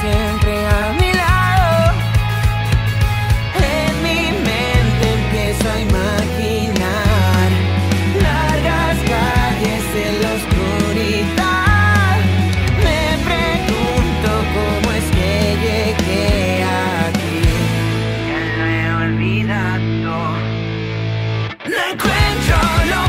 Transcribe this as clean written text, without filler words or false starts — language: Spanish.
siempre a mi lado. En mi mente empiezo a imaginar largas calles en la oscuridad. Me pregunto cómo es que llegué aquí. Ya lo he olvidado. No encuentro lo